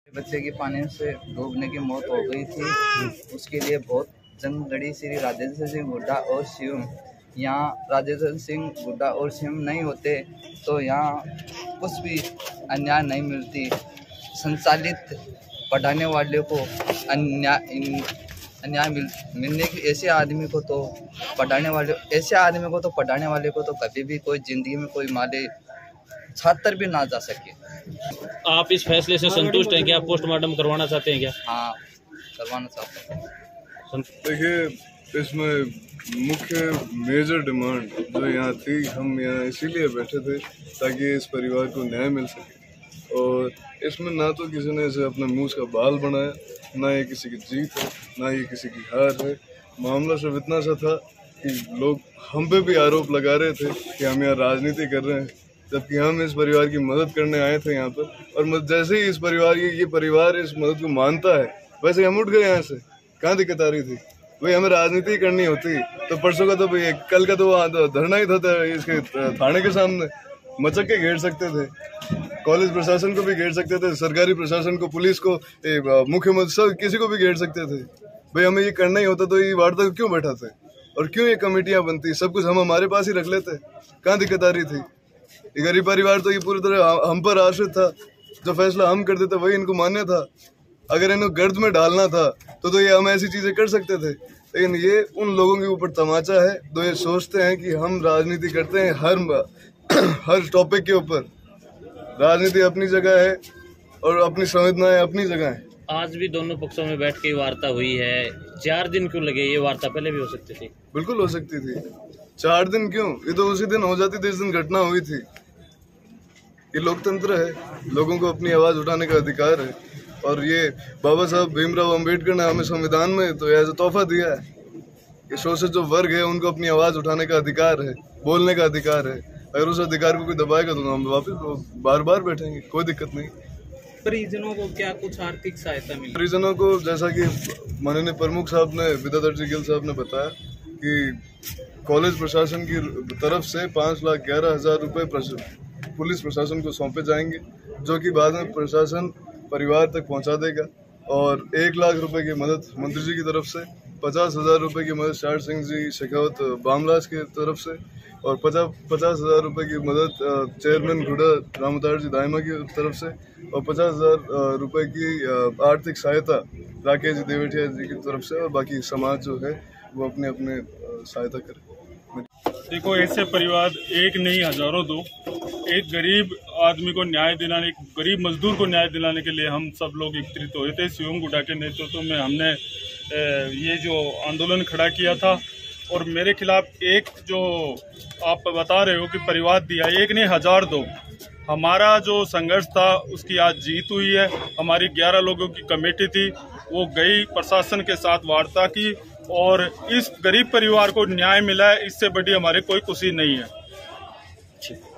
बच्चे की पानी से डूबने की मौत हो गई थी। उसके लिए बहुत जंग लड़ी श्री राजेंद्र सिंह हुड्डा और शिवम। यहाँ राजेंद्र सिंह हुड्डा और शिवम नहीं होते तो यहाँ कुछ भी अन्याय नहीं मिलती। संचालित पढ़ाने वाले को अन्याय मिलने की ऐसे आदमी को तो पढ़ाने वाले को तो कभी भी कोई जिंदगी में कोई माले छात्र भी ना जा सके। आप इस फैसले से संतुष्ट हैं? क्या पोस्टमार्टम करवाना चाहते हैं क्या? हाँ, करवाना चाहते हैं। देखिए, इसमें मुख्य मेजर डिमांड जो यहाँ थी, हम यहाँ इसीलिए बैठे थे ताकि इस परिवार को न्याय मिल सके। और इसमें ना तो किसी ने इसे अपने मुंह का बाल बनाया, ना ये किसी की जीत है, ना ये किसी की हार है। मामला सिर्फ इतना सा था कि लोग हम पे भी आरोप लगा रहे थे कि हम यहाँ राजनीति कर रहे हैं, जबकि हम इस परिवार की मदद करने आए थे यहाँ पर। और जैसे ही इस परिवार ये परिवार इस मदद को मानता है, वैसे हम उठ गए यहाँ से। कहाँ दिक्कत आ रही थी भाई? हमें राजनीति करनी होती तो परसों का तो भाई, कल का तो धरना ही था इसके थाने के सामने, मचक के घेर सकते थे, कॉलेज प्रशासन को भी घेर सकते थे, सरकारी प्रशासन को, पुलिस को, मुख्यमंत्री, सब किसी को भी घेर सकते थे। भाई हमें ये करना ही होता तो ये वार्ता क्यों बैठाते और क्यों ये कमेटियां बनती? सब कुछ हम हमारे पास ही रख लेते। कहाँ दिक्कत आ रही थी? ये गरीब परिवार तो ये पूरी तरह हम पर आश्रित था। जो फैसला हम करते थे वही इनको मान्य था। अगर इनको गर्द में डालना था तो ये हम ऐसी चीजें कर सकते थे, लेकिन ये उन लोगों के ऊपर तमाचा है जो ये सोचते हैं कि हम राजनीति करते हैं हर टॉपिक के ऊपर। राजनीति अपनी जगह है और अपनी संवेदनाएं अपनी जगह है। आज भी दोनों पक्षों में बैठ के वार्ता हुई है। 4 दिन क्यों लगे? ये वार्ता पहले भी हो सकती थी। बिल्कुल हो सकती थी। 4 दिन क्यों? ये तो उसी दिन हो जाती थी जिस दिन घटना हुई थी। ये लोकतंत्र है, लोगों को अपनी आवाज उठाने का अधिकार है। और ये बाबा साहब भीमराव अंबेडकर ने हमें संविधान में तो एज ए तोहफा दिया है। ये शोषित जो वर्ग है उनको अपनी आवाज उठाने का अधिकार है, बोलने का अधिकार है। अगर उस अधिकार को कोई दबाएगा तो हम वापस बार बार बैठेंगे, कोई दिक्कत नहीं। परिजनों को क्या कुछ आर्थिक सहायता मिली? परिजनों को जैसा कि माननीय प्रमुख साहब ने, विद्याधर जी गिल साहब ने बताया कि कॉलेज प्रशासन की तरफ से 5,11,000 रुपये पुलिस प्रशासन को सौंपे जाएंगे, जो कि बाद में प्रशासन परिवार तक पहुंचा देगा। और 1 लाख रुपए की मदद मंत्री जी की तरफ से, 50,000 रुपये की मदद शार सिंह जी शेखावत बामलास की तरफ से, और 50,000 रुपये की मदद चेयरमैन घुड़ा रामदार जी दाइमा की तरफ से, और 50,000 रुपये की आर्थिक सहायता राकेश जी देवटिया जी की तरफ से। और बाकी समाज जो है वो अपने अपने सहायता करे। देखो, ऐसे परिवार एक नहीं हजारों दो। एक गरीब आदमी को न्याय दिलाने, एक गरीब मजदूर को न्याय दिलाने के लिए हम सब लोग एकत्रित हुए थे। शिवम गुड्डा के नेतृत्व में हमने ये जो आंदोलन खड़ा किया था। और मेरे खिलाफ एक जो आप बता रहे हो कि परिवार दिया, एक नहीं 1000 दो। हमारा जो संघर्ष था उसकी आज जीत हुई है। हमारी 11 लोगों की कमेटी थी, वो गई, प्रशासन के साथ वार्ता की और इस गरीब परिवार को न्याय मिला है। इससे बड़ी हमारी कोई खुशी नहीं है।